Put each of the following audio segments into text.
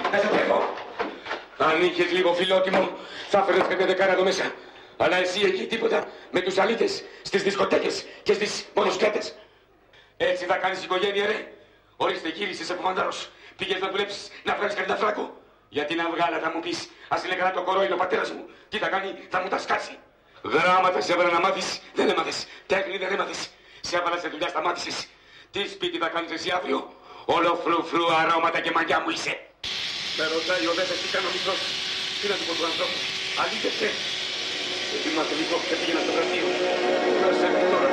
Να σε τρέχω. Αν είχες λίγο φιλότιμο, θα έφερες κάποια δεκάρα εδώ μέσα. Αλλά εσύ εκεί τίποτα, με τους αλήτες, στις δισκοτέκες και στις μονοσκέτες. Έτσι θα κάνεις οικογένεια, ρε. Ορίστε, γύρισες από μαντάρος. Πήγες να δουλέψεις, να βγάλεις κανένα φράγκο. Γιατί να βγάλα, θα μου πεις, ας είναι καλά το κορόιδο ο πατέρας μου. Τι θα κάνει, θα μου τα σκάσει. Γράμματα σε έβαλα να μάθεις, δεν έμαθες. Τέχνη δεν έμαθες. Σε έβαλα σε δουλειά, σταμάτησες. Τι σπίτι θα κάνεις εσύ αύριο? Όλο φρου αρώματα και μαγιά μου είσαι. Με ρωτάει ο Δέφες τι κάνω μικρός. Τι να του πω του ανθρώπου. Αλήθευσε. Και θυμάται λίγο και πήγαινα στο γραφείο. Να σε πει τώρα.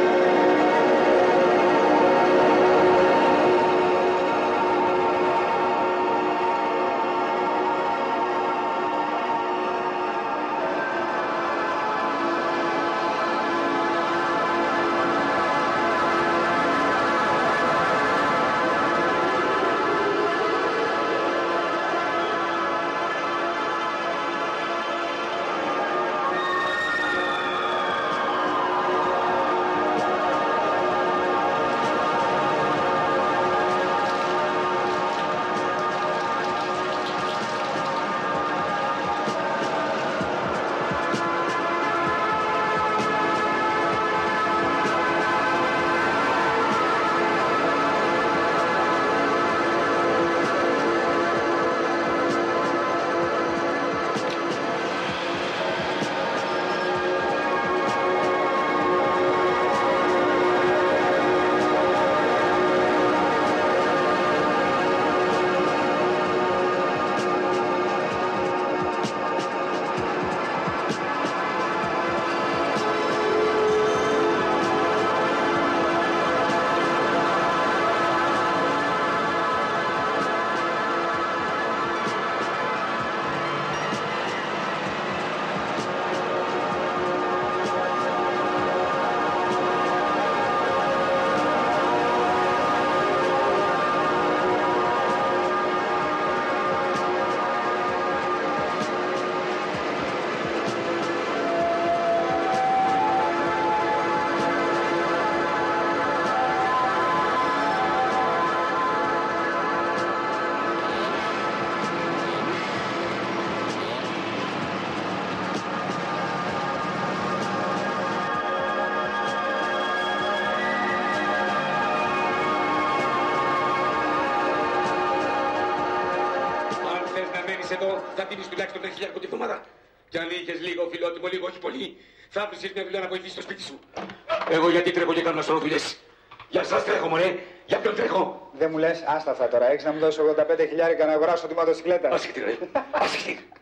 Εδώ θα δίνεις τουλάχιστον 3.000 τη βδομάδα. Κι αν είχες λίγο φιλότιμο, λίγο όχι πολύ, θα βρίσκεις μια δουλειά να βοηθήσεις το σπίτι σου. Εγώ γιατί τρέχω και κάνω σωρό δουλειές. Για σας τρέχω, μωρέ. Για ποιον τρέχω? Δεν μου λες, άστα αυτά τώρα. Έχεις να μου δώσεις 85.000 να αγοράσω τη μοτοσυκλέτα. Άσχετη, ρε. Άσχετη.